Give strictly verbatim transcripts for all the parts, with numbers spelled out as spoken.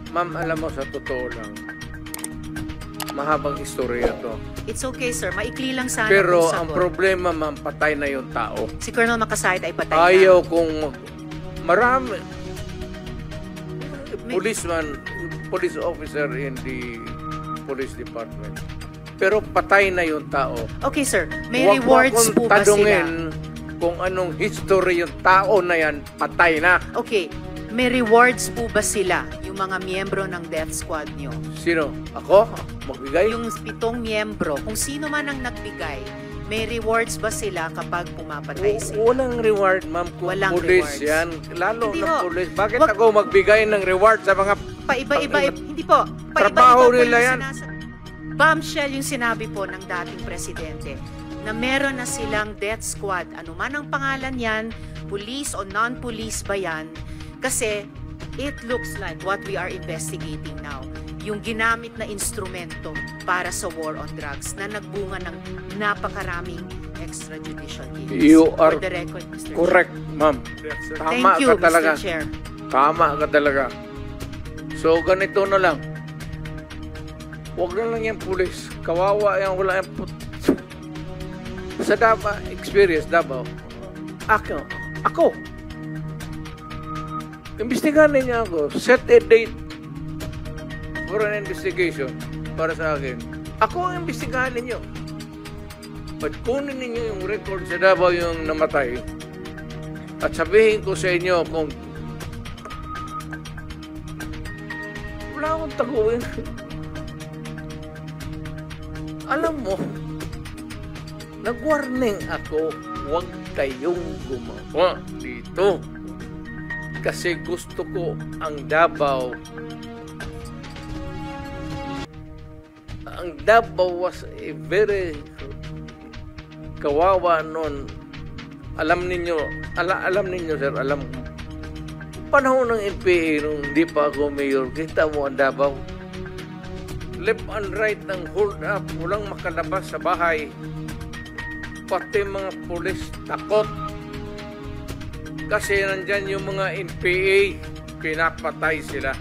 Ma'am, alam mo sa totoo lang, mahabang istorya to. It's okay, sir. Maikli lang sana Pero kung ang sagot. problema, ma'am, patay na yung tao. Si Colonel Makasayt ay patay Ayaw na. kung marami. May- Policeman, police officer in the police department. Pero patay na yung tao. Okay, sir. May Huwag mo rewards akong po ba tanungin sila? kung anong history yung tao na yan, patay na. Okay. May rewards po ba sila, yung mga miyembro ng death squad nyo? Sino? Ako? Magbigay? Yung pitong miyembro, kung sino man ang nagbigay, may rewards ba sila kapag pumapatay W- sila? Walang reward, ma'am. Kung Walang police rewards. yan. Lalo Hindi ng ho. police. Bakit Wag- ako magbigay ng reward sa mga... Paiba-iba, hindi po. Paiba-iba Trabaho po nila yung yan. sinasa- Bombshell yung sinabi po ng dating presidente na meron na silang death squad. Ano man ang pangalan yan, police o non-police ba yan? Kasi it looks like what we are investigating now, yung ginamit na instrumento para sa war on drugs na nagbunga ng napakaraming extrajudicial killings. You are For the record, Mister correct, ma'am. Chair. Tama Thank you, ka talaga. Mister Chair. Tama ka talaga. So, ganito na lang. Huwag na lang yung pulis. Kawawa yan, wala yung put... Sa Davao, experience Davao, ako, ako, imbestigahan niya ako, set a date for an investigation para sa akin. Ako ang imbestigahan ninyo. But kunin ninyo yung record sa Davao yung namatay at sabihin ko sa inyo kung wala akong taguin. Alam mo, nag-warning ako, huwag kayong gumawa dito. Kasi gusto ko ang Davao. Ang Davao was a very kawawa noon. Alam ninyo, ala, alam ninyo sir, alam ko. Panahon ng N P A nung hindi pa ako mayor, kita mo ang Davao. Left and right ng hold up, walang makalabas sa bahay. Pati mga pulis takot. Kasi nandyan yung mga N P A, pinapatay sila.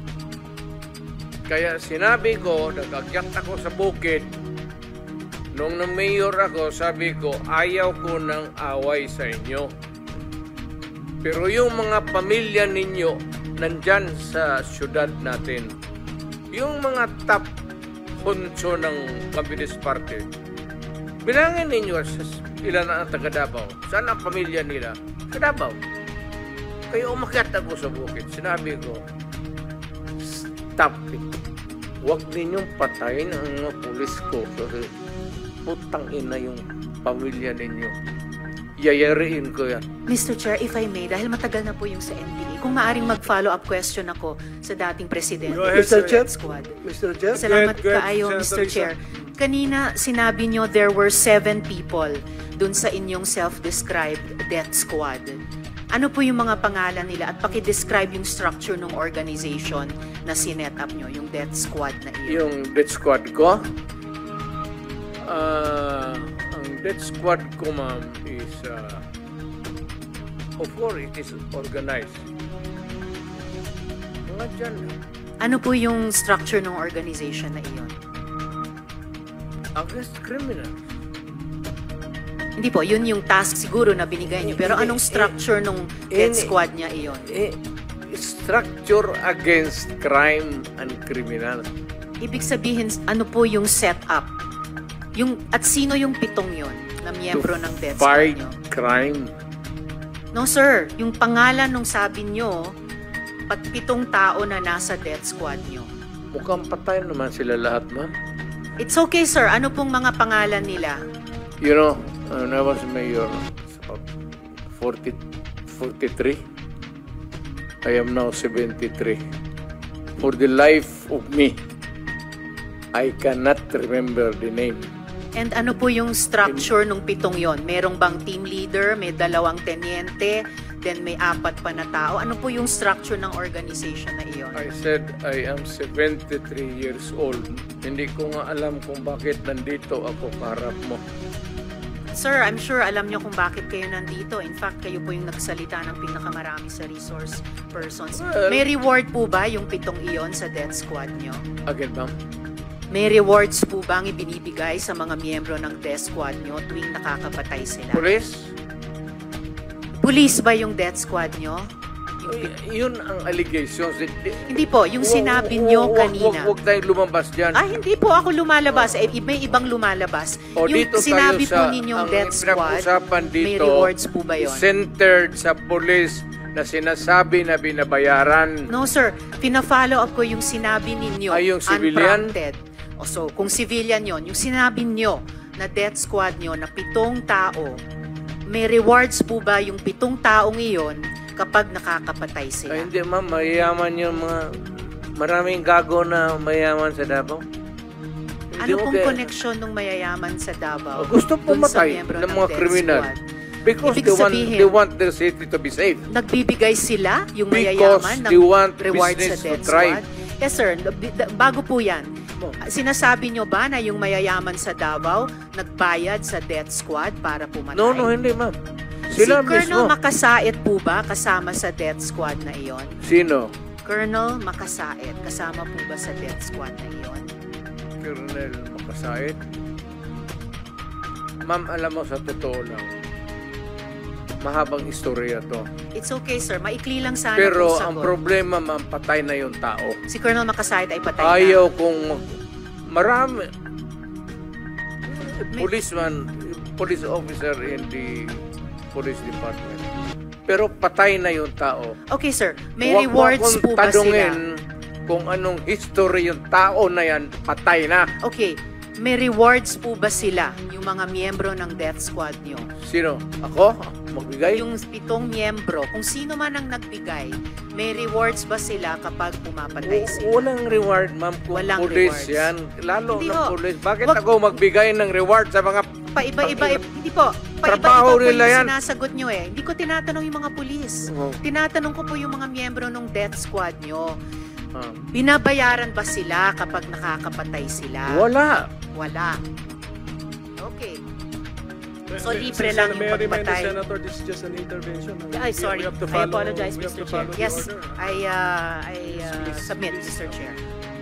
Kaya sinabi ko, nag-agyat ako sa bukid. Nung na-mayor ako, sabi ko, ayaw ko ng away sa inyo. Pero yung mga pamilya ninyo, nandyan sa syudad natin. Yung mga top honcho ng Communist Party, bilangin ninyo ilan ang taga Davao. Saan ang pamilya nila? Sa Davao. Kaya umakyat ako sa bukid. Sinabi ko, stop it. Huwag ninyong patayin ang mga pulis ko. Kasi putang ina yung pamilya ninyo. Yayariin ko yan. Mister Chair, if I may, dahil matagal na po yung sa N P A, kung maaring mag-follow-up question ako sa dating presidente. Go ahead, Mister sir. Chair, Squad. Mister Chair, Salamat Go ahead, kaayo, Senator Mister Risa. Chair. Kanina, sinabi nyo there were seven people dun sa inyong self-described death squad. Ano po yung mga pangalan nila at paki-describe yung structure ng organization na sinet up nyo, yung death squad na iyon? Yung death squad ko, ah, ang death squad ko, ma'am, is, uh, of course, it is organized. Mga dyan, Ano po yung structure ng organization na iyon? against criminals. Hindi po, yun yung task siguro na binigay nyo. Pero Hindi, anong structure ng death ini- squad niya iyon? Eh, structure against crime and criminal. Ibig sabihin, ano po yung setup? Yung, at sino yung pitong yon na miyembro ng death squad Fight nyo? crime. No sir, yung pangalan nung sabi nyo, pag pitong tao na nasa death squad nyo. Mukhang patay naman sila lahat, ma'am. It's okay sir, ano pong mga pangalan nila? You know, when I was mayor, forty, forty-three, I am now seventy-three. For the life of me, I cannot remember the name. And ano po yung structure nung pitong yon? Merong bang team leader, may dalawang tenyente, then may apat pa na tao? Ano po yung structure ng organization na iyon? I said I am seventy-three years old. Hindi ko nga alam kung bakit nandito ako kaharap mo. Sir, I'm sure alam nyo kung bakit kayo nandito. In fact, kayo po yung nagsalita ng pinakamarami sa resource persons. Well- May reward po ba yung pitong iyon sa death squad nyo? Again, ma'am? May rewards po bang ibinibigay sa mga miyembro ng death squad nyo tuwing nakakapatay sila? Police? Police ba yung death squad nyo? Yung Y- yun ang allegations. Hindi po, yung sinabi nyo kanina. Huwag tayong lumabas dyan. Ah, hindi po ako lumalabas. Eh, may ibang lumalabas. O, Yung dito tayo sinabi sa- po ninyong ang death squad, pinag-usapan may dito, rewards po ba yun? centered sa police na sinasabi na binabayaran. No, sir. Pina-follow up ko yung sinabi ninyo. Ay, yung civilian? Unprompted. O, so, kung civilian yon, yung sinabi nyo na death squad nyo na pitong tao, may rewards po ba yung pitong taong iyon kapag nakakapatay Ay, sila? hindi, ma'am. Mayayaman yung mga... Maraming gago na mayayaman sa Davao. Hindi Ano mo pong kaya- koneksyon ng mayayaman sa Davao? Gusto dun sa pumatay miyembro ng mga death kriminal. squad? Because Ibig they want, sabihin- they want their city to be safe. Nagbibigay sila, yung Because mayayaman, ng they want rewards sa business to death thrive. squad? Yes, sir. B- d- Bago po yan, Mo. sinasabi nyo ba na yung mayayaman sa Davao nagbayad sa death squad para pumatay? No, no, hindi, ma'am. Si Sila Colonel mismo. Makasait po ba kasama sa death squad na iyon? Sino? Colonel Makasait, kasama po ba sa death squad na iyon? Colonel Makasait? Ma'am, alam mo, sa totoo lang, mahabang istorya to. It's okay, sir. Maikli lang sana Pero kung ang sagot. problema, ma'am, patay na yung tao. Si Colonel Makasait ay patay na. Ayaw kung mag- marami. May- Policeman, police officer in the police department. Pero patay na yung tao. Okay, sir. May Huwag mo rewards akong po ba sila? tanungin kung anong history yung tao na yan, patay na. Okay. May rewards po ba sila, yung mga miyembro ng death squad nyo? Sino? Ako? Magbigay? Yung pitong miyembro, kung sino man ang nagbigay, may rewards ba sila kapag pumapatay W- sila? walang reward, ma'am, kung Walang police rewards. yan. Lalo Hindi ng ho. police. Bakit Wag- ako magbigay ng reward sa mga... Paiba-iba, hindi po. Trabaho Paiba-iba po nila yung yan. sinasagot nyo eh. Hindi ko tinatanong yung mga pulis. Oh, Tinatanong ko po yung mga miyembro ng death squad nyo. ah. Binabayaran ba sila kapag nakakapatay sila? Wala. Wala. Okay. So, Sen- libre Sen- lang May yung I remind the pagpatay. Senator, this is just an intervention. Ay, We- sorry. we have to I follow- apologize, we have Mister to Chair. follow the Yes, order. I, uh, I uh, Please, submit, please. Mister Chair.